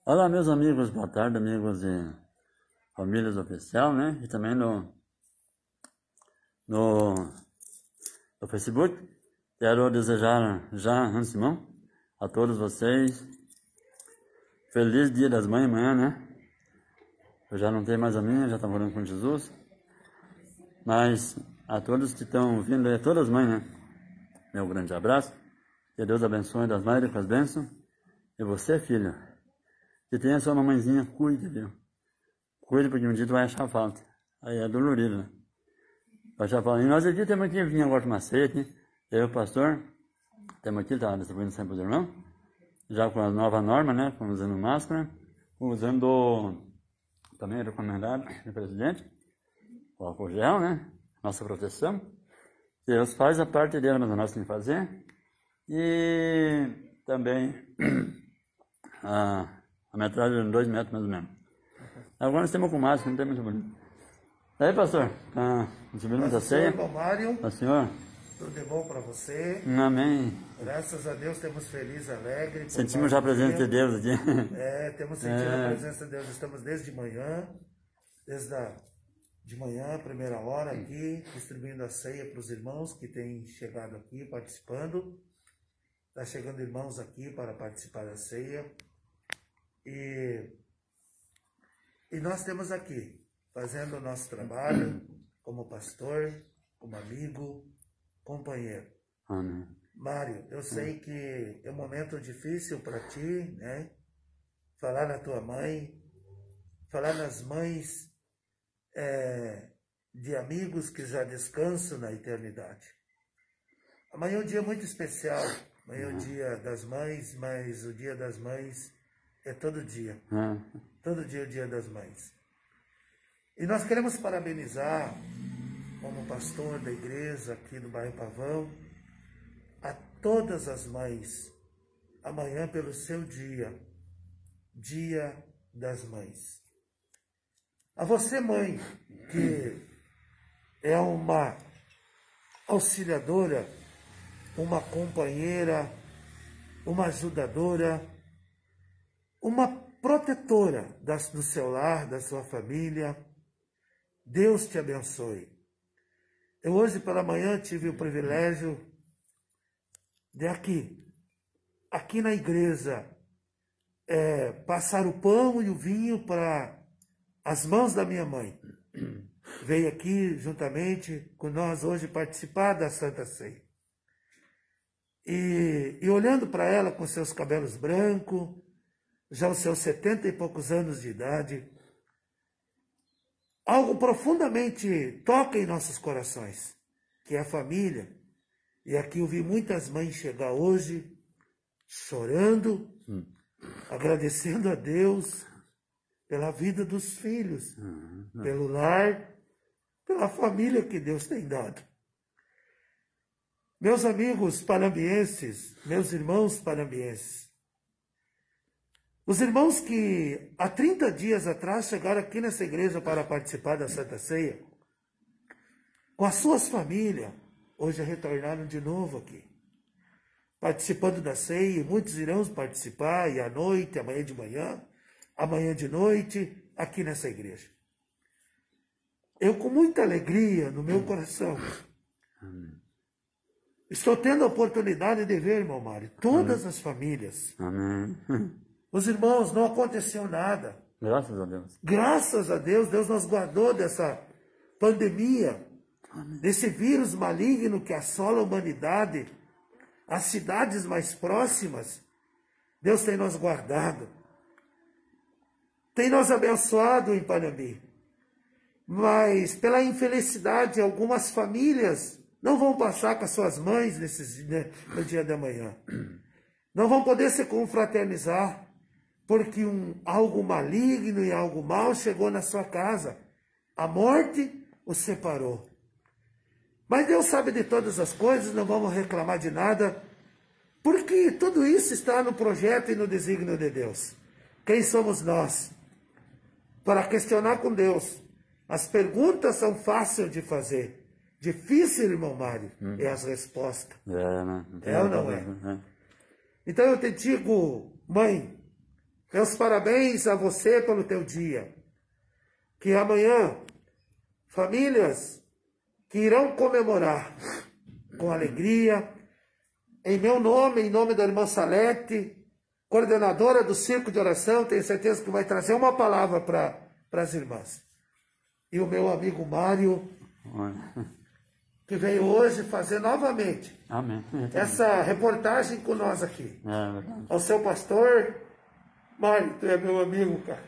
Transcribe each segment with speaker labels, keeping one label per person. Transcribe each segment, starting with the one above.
Speaker 1: Olá, meus amigos, boa tarde, amigos de Famílias Oficial, né? E também no Facebook. Quero desejar já, antemão, a todos vocês feliz Dia das Mães amanhã, né? Eu já não tenho mais a minha, já estou morando com Jesus. Mas a todos que estão vindo, a todas as mães, né? Meu grande abraço. Que Deus abençoe das mães com as bênçãos. E você, filha, que tenha a sua mamãezinha, cuide, viu? Cuide, porque um dia tu vai achar falta. Aí é dolorido, né? Vai achar falta. E nós aqui temos que vir agora tomar ceia aqui. Eu, pastor, temos aqui, tá distribuindo sempre os irmãos. Já com a nova norma, né? Usando máscara. Usando, também recomendado, o presidente, o álcool gel, né? Nossa proteção. Deus faz a parte dele, mas nós temos que fazer. E também a metragem de 2 metros mais ou menos. Agora nós temos com máscara, não tem muito bonito. Aí, pastor, subindo muita ceia.
Speaker 2: Irmão Mário,
Speaker 1: O senhor?
Speaker 2: tudo de bom para você?
Speaker 1: Amém.
Speaker 2: Graças a Deus temos feliz, alegre.
Speaker 1: Sentimos já a presença de Deus aqui.
Speaker 2: Temos sentido a presença de Deus. Estamos desde manhã, de manhã, primeira hora aqui, distribuindo a ceia para os irmãos que têm chegado aqui, participando. Está chegando irmãos aqui para participar da ceia. E nós temos aqui, fazendo o nosso trabalho, como pastor, como amigo, companheiro.
Speaker 1: Amém.
Speaker 2: Mário, eu sei que é um momento difícil para ti, né? Falar na tua mãe, falar nas mães de amigos que já descansam na eternidade. Amanhã é um dia muito especial, amanhã é o dia das mães, mas o dia das mães é todo dia. Todo dia é o dia das mães. E nós queremos parabenizar, como pastor da igreja aqui do bairro Pavão, a todas as mães, amanhã pelo seu dia, Dia das Mães. A você, mãe, que é uma auxiliadora, uma companheira, uma ajudadora, uma protetora do seu lar, da sua família. Deus te abençoe. Eu hoje pela manhã tive o privilégio de aqui na igreja, passar o pão e o vinho para as mãos da minha mãe. Veio aqui juntamente com nós hoje participar da Santa Ceia. E olhando para ela com seus cabelos brancos, já os seus 70 e poucos anos de idade, algo profundamente toca em nossos corações, que é a família. E aqui eu vi muitas mães chegar hoje, chorando, agradecendo a Deus pela vida dos filhos, pelo lar, pela família que Deus tem dado. Meus amigos parambienses, meus irmãos parambienses, os irmãos que há 30 dias atrás chegaram aqui nessa igreja para participar da Santa Ceia, com as suas famílias, hoje retornaram de novo aqui, participando da ceia. Muitos irão participar, e à noite, amanhã de manhã, amanhã de noite, aqui nessa igreja. Eu, com muita alegria no meu coração, estou tendo a oportunidade de ver, irmão Mário, todas as famílias.
Speaker 1: Amém.
Speaker 2: Os irmãos, não aconteceu nada.
Speaker 1: Graças a Deus.
Speaker 2: Graças a Deus, Deus nos guardou dessa pandemia, desse vírus maligno que assola a humanidade, as cidades mais próximas. Deus tem nos guardado, tem nos abençoado em Panambi. Mas pela infelicidade, algumas famílias não vão passar com as suas mães no dia da manhã. Não vão poder se confraternizar, porque algo maligno e algo mal chegou na sua casa. A morte os separou. Mas Deus sabe de todas as coisas, não vamos reclamar de nada, porque tudo isso está no projeto e no desígnio de Deus. Quem somos nós para questionar com Deus? As perguntas são fáceis de fazer. Difícil, irmão Mário, é as respostas.
Speaker 1: Né?
Speaker 2: É ou não é? Então eu te digo, mãe, Meus parabéns a você pelo teu dia. Que amanhã, famílias que irão comemorar com alegria, em meu nome, em nome da irmã Salete, coordenadora do Círculo de Oração, tenho certeza que vai trazer uma palavra para as irmãs. E o meu amigo Mário, que veio hoje fazer novamente essa reportagem com nós aqui. Ao seu pastor, Mário, tu é meu amigo, cara.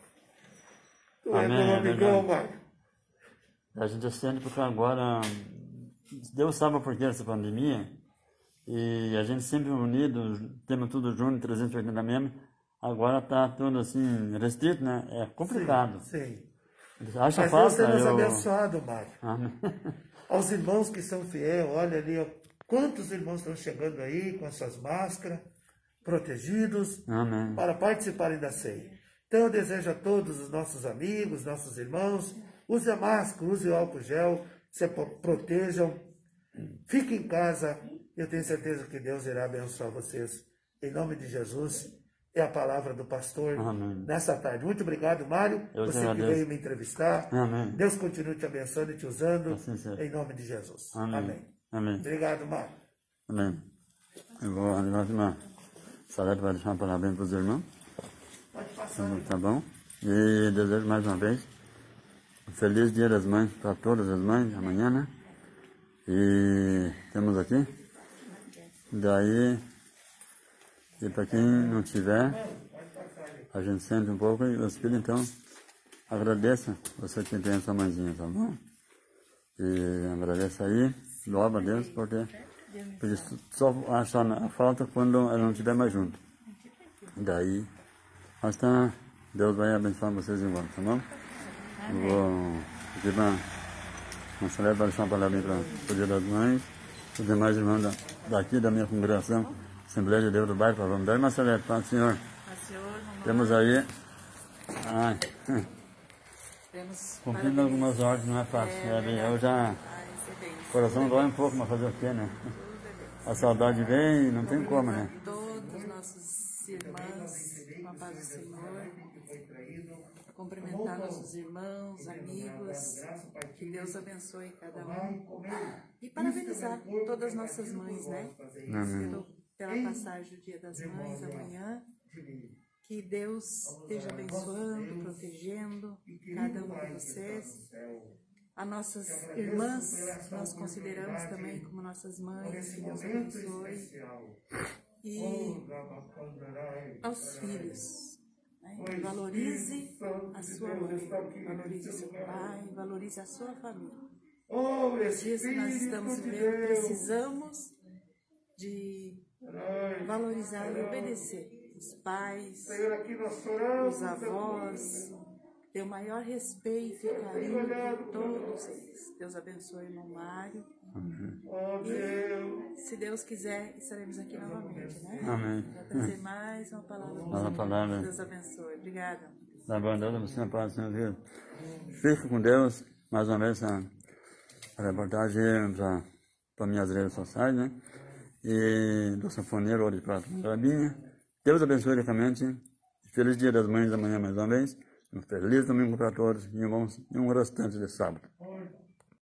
Speaker 2: Tu é meu amigão, Mário.
Speaker 1: A gente sente porque agora, Deus sabe por que essa pandemia, e a gente sempre unido, temos tudo junto, 380 membros, agora está tudo assim, restrito, né? É complicado.
Speaker 2: Sim.
Speaker 1: Acha
Speaker 2: Mas
Speaker 1: falta,
Speaker 2: Deus tem nos abençoado, Mário.
Speaker 1: Amém.
Speaker 2: Aos irmãos que são fiéis, olha ali, ó, quantos irmãos estão chegando aí com as suas máscaras, protegidos,
Speaker 1: Amém.
Speaker 2: Para participarem da ceia. Então eu desejo a todos os nossos amigos, nossos irmãos, use a máscara, use o álcool gel, se protejam, fiquem em casa, eu tenho certeza que Deus irá abençoar vocês. Em nome de Jesus, é a palavra do pastor nessa tarde. Muito obrigado, Mário, você que veio me entrevistar.
Speaker 1: Amém.
Speaker 2: Deus continue te abençoando e te usando,
Speaker 1: assim
Speaker 2: em nome de Jesus.
Speaker 1: Amém.
Speaker 2: Amém. Obrigado, Mário.
Speaker 1: Amém. Eu vou animar, irmã. Salete vai deixar uma palavra para os irmãos.
Speaker 2: Pode passar.
Speaker 1: Tá bom? E desejo mais uma vez um feliz Dia das Mães para todas as mães, amanhã, né? E temos aqui. Daí, e para quem não tiver, a gente sente um pouco e os filhos, então, agradeça você que tem essa mãezinha, tá bom? E agradeça aí, louva a Deus, porque só acha a falta quando ela não estiver mais junto. Daí, mas tá, Deus vai abençoar vocês embora, tá bom? Eu vou pedir para Salete vai deixar uma palavra para o Dia das Mães, os demais irmãos daqui da minha congregação, Assembleia de Deus do Bairro, para vamos dar uma Salete para o Senhor. Temos aí, cumprindo algumas ordens, não é fácil. Eu já, o coração dói um pouco, mas fazer o quê, né? A saudade vem e não tem como, né?
Speaker 3: Todos nossos irmãos, com a paz do Senhor, cumprimentar nossos irmãos, amigos, que Deus abençoe cada um e parabenizar todas as nossas mães, né? Pela passagem do Dia das Mães amanhã, que Deus esteja abençoando, protegendo cada um de vocês. As nossas irmãs, nós consideramos também como nossas mães, que Deus abençoe. E aos filhos, né? Valorize a sua mãe, valorize o seu pai, valorize a sua família. Nos dias que nós estamos vivendo, precisamos de valorizar e obedecer os pais, os avós, ter o maior respeito e carinho por todos eles. Deus abençoe o irmão Mário. E, se Deus quiser, estaremos aqui novamente, né?
Speaker 1: Amém.
Speaker 3: Para trazer mais uma palavra. Deus abençoe. Obrigada.
Speaker 1: Tá bom, Deus abençoe a paz do Senhor. Fique com Deus. Mais uma vez, a reportagem para minhas redes sociais, né? E do sanfoneiro Ouro de Prata Garabinha. Deus abençoe ricamente. Feliz Dia das Mães amanhã mais uma vez. Um feliz domingo para todos e um restante de sábado.